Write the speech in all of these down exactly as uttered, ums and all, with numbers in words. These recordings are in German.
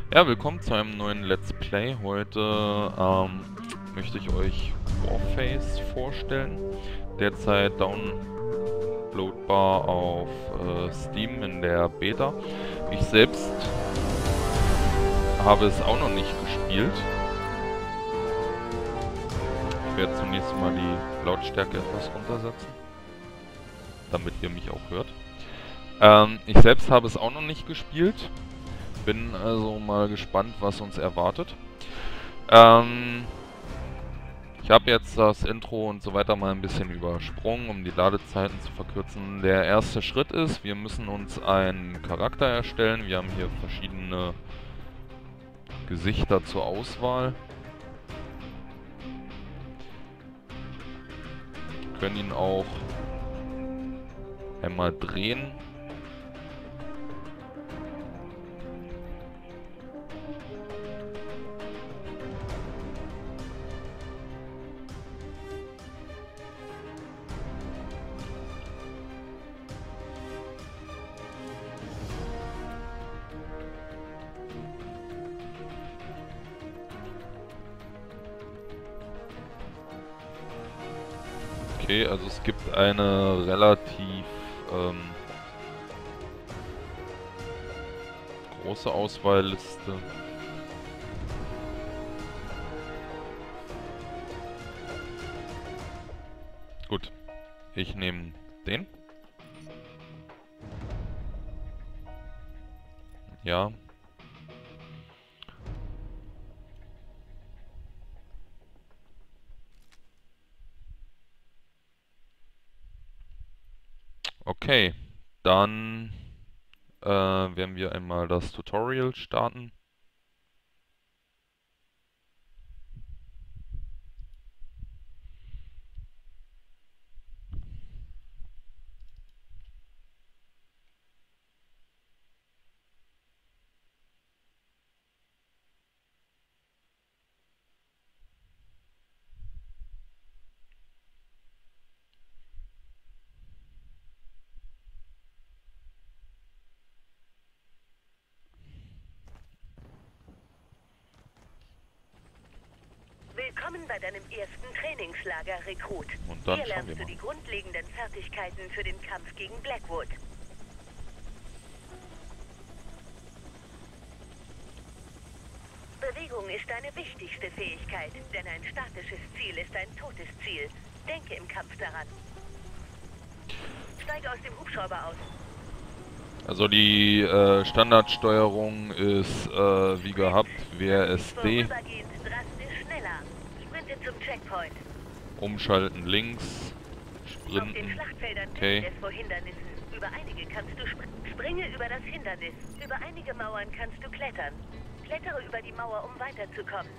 Ja, willkommen zu einem neuen Let's Play. Heute ähm, möchte ich euch Warface vorstellen. Derzeit downloadbar auf äh, Steam in der Beta. Ich selbst habe es auch noch nicht gespielt. Ich werde zunächst mal die Lautstärke etwas runtersetzen, damit ihr mich auch hört. Ähm, ich selbst habe es auch noch nicht gespielt. Bin also mal gespannt, was uns erwartet. Ähm, ich habe jetzt das Intro und so weiter mal ein bisschen übersprungen, um die Ladezeiten zu verkürzen. Der erste Schritt ist, wir müssen uns einen Charakter erstellen. Wir haben hier verschiedene Gesichter zur Auswahl. Wir können ihn auch einmal drehen. Okay, also es gibt eine relativ ähm, große Auswahlliste. Gut, ich nehme den. Ja. Okay, dann äh, werden wir einmal das Tutorial starten. Willkommen bei deinem ersten Trainingslager, Rekrut. Und dann Hier schauen wir lernst du mal. die grundlegenden Fertigkeiten für den Kampf gegen Blackwood. Bewegung ist deine wichtigste Fähigkeit, denn ein statisches Ziel ist ein totes Ziel. Denke im Kampf daran. Steige aus dem Hubschrauber aus. Also die äh, Standardsteuerung ist äh, wie gehabt, W A S D, Vorübergehend drastisch schneller. Sprinte zum Checkpoint. umschalten links, Auf den sprinten, Schlachtfeldern okay. gibt es vor Hindernissen. Über einige kannst du springen. Springe über das Hindernis. Über einige Mauern kannst du klettern. Klettere über die Mauer, um weiterzukommen.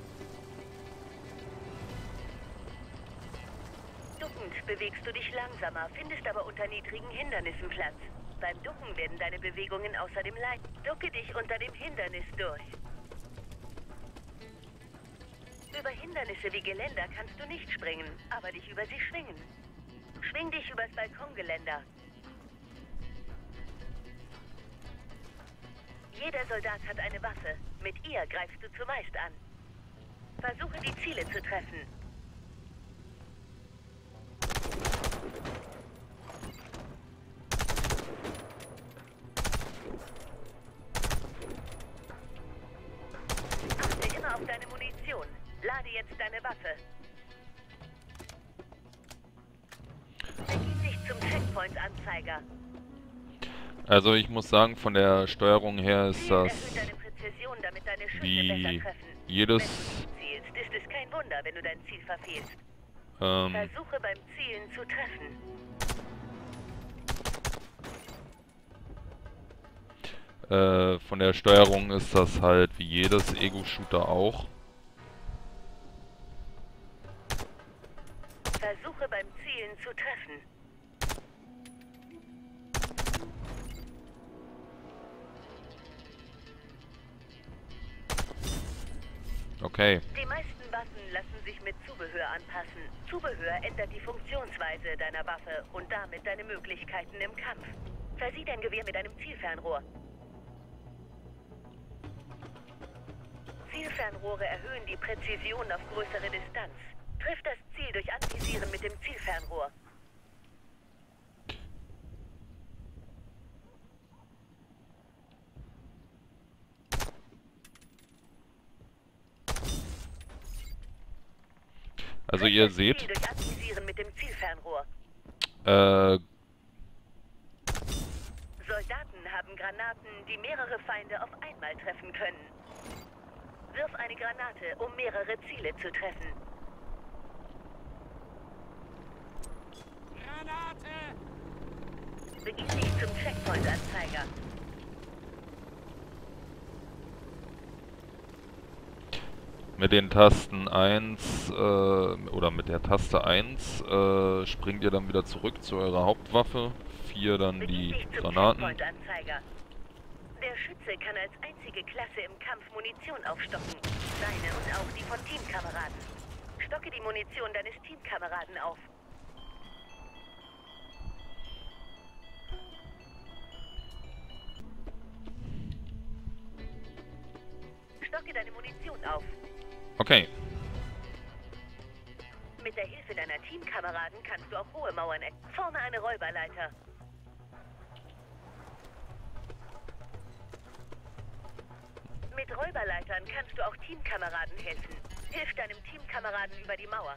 Duckend bewegst du dich langsamer, findest aber unter niedrigen Hindernissen Platz. Beim Ducken werden deine Bewegungen außerdem leicht. Ducke dich unter dem Hindernis durch. Über Hindernisse wie Geländer kannst du nicht springen, aber dich über sie schwingen. Schwing dich übers Balkongeländer. Jeder Soldat hat eine Waffe. Mit ihr greifst du zumeist an. Versuche die Ziele zu treffen. Achte immer auf deine Munition. Lade jetzt deine Waffe. Begib dich zum Checkpoint-Anzeiger. Also ich muss sagen, von der Steuerung her ist Zielen das erhöht deine Präzision, damit deine Schüsse wie besser treffen. jedes Wenn du zielst, ist es kein Wunder, wenn du dein Ziel verfehlst. ähm, Versuche beim Zielen zu treffen. äh, von der Steuerung ist das halt wie jedes Ego-Shooter auch. Versuche beim Zielen zu treffen. Okay. Die meisten Waffen lassen sich mit Zubehör anpassen. Zubehör ändert die Funktionsweise deiner Waffe und damit deine Möglichkeiten im Kampf. Versieh dein Gewehr mit einem Zielfernrohr. Zielfernrohre erhöhen die Präzision auf größere Distanz. Triff das Ziel durch Anvisieren mit dem Zielfernrohr. Also ihr seht, Ziel durch Anvisieren mit dem Zielfernrohr. äh, Soldaten haben Granaten, die mehrere Feinde auf einmal treffen können. Wirf eine Granate, um mehrere Ziele zu treffen. Granate! Begib dich zum Checkpoint-Anzeiger. mit den Tasten eins äh, oder mit der Taste eins äh, springt ihr dann wieder zurück zu eurer Hauptwaffe. vier dann die Begib dich zum Granaten. Checkpoint-Anzeiger. Der Schütze kann als einzige Klasse im Kampf Munition aufstocken. Seine und auch die von Teamkameraden. Stocke die Munition deines Teamkameraden auf. Stocke deine Munition auf. Okay. Mit der Hilfe deiner Teamkameraden kannst du auch hohe Mauern ecken. Forme eine Räuberleiter. Mit Räuberleitern kannst du auch Teamkameraden helfen. Hilf deinem Teamkameraden über die Mauer.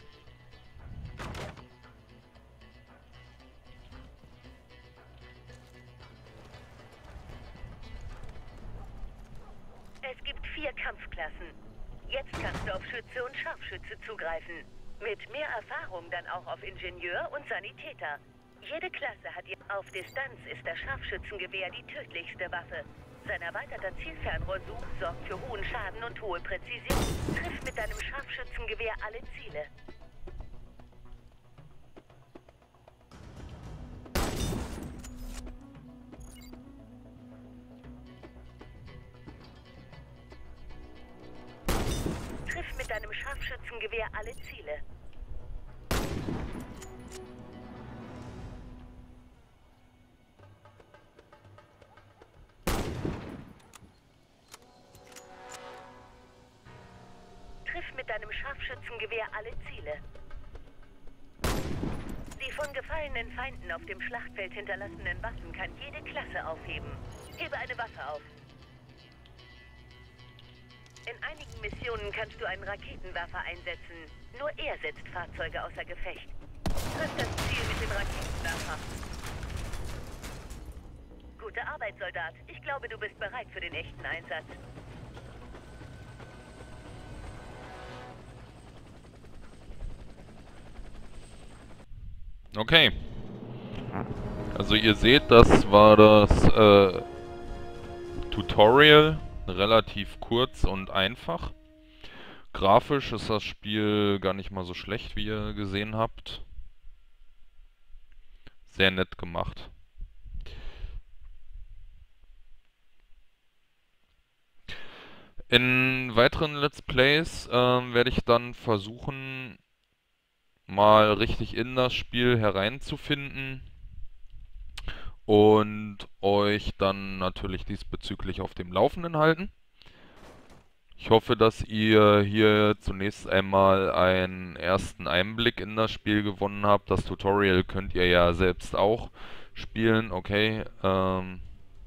Es gibt vier Kampfklassen. Jetzt kannst du auf Schütze und Scharfschütze zugreifen. Mit mehr Erfahrung dann auch auf Ingenieur und Sanitäter. Jede Klasse hat ihr... Auf Distanz ist das Scharfschützengewehr die tödlichste Waffe. Sein erweiterter Zielfernrohrsuch sorgt für hohen Schaden und hohe Präzision. Triff mit deinem Scharfschützengewehr alle Ziele. Triff mit deinem Scharfschützengewehr alle Ziele. Triff mit deinem Scharfschützengewehr alle Ziele. Die von gefallenen Feinden auf dem Schlachtfeld hinterlassenen Waffen kann jede Klasse aufheben. Hebe eine Waffe auf. In einigen Missionen kannst du einen Raketenwerfer einsetzen. Nur er setzt Fahrzeuge außer Gefecht. Triff das Ziel mit dem Raketenwerfer. Gute Arbeit, Soldat. Ich glaube, du bist bereit für den echten Einsatz. Okay. Also ihr seht, das war das äh, Tutorial. Relativ kurz und einfach. Grafisch ist das Spiel gar nicht mal so schlecht, wie ihr gesehen habt. Sehr nett gemacht. In weiteren Let's Plays äh, werde ich dann versuchen, mal richtig in das Spiel hereinzufinden und euch dann natürlich diesbezüglich auf dem Laufenden halten. Ich hoffe, dass ihr hier zunächst einmal einen ersten Einblick in das Spiel gewonnen habt. Das Tutorial könnt ihr ja selbst auch spielen. Okay, ähm,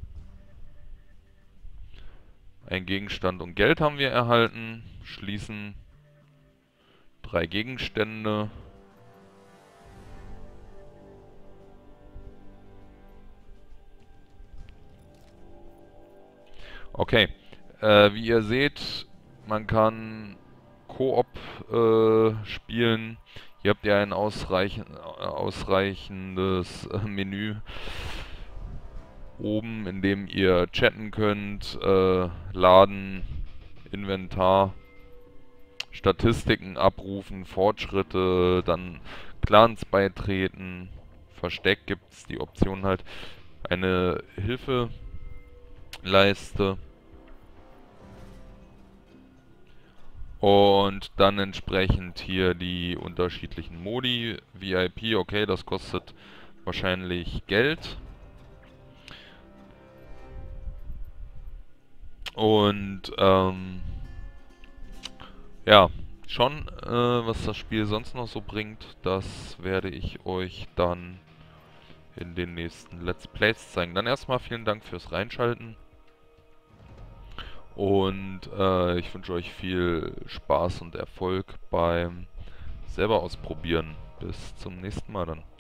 ein Gegenstand und Geld haben wir erhalten. Schließen drei Gegenstände. Okay, äh, wie ihr seht, man kann Koop äh, spielen. Hier habt ihr ein ausreichend, äh, ausreichendes äh, Menü oben, in dem ihr chatten könnt, äh, laden, Inventar, Statistiken abrufen, Fortschritte, dann Clans beitreten, Versteck gibt es die Option halt, eine Hilfeleiste und dann entsprechend hier die unterschiedlichen Modi, V I P, okay, das kostet wahrscheinlich Geld. Und ähm, Ja, schon, äh, was das Spiel sonst noch so bringt, das werde ich euch dann in den nächsten Let's Plays zeigen. Dann erstmal vielen Dank fürs Reinschalten. Und äh, ich wünsche euch viel Spaß und Erfolg beim selber ausprobieren. Bis zum nächsten Mal dann.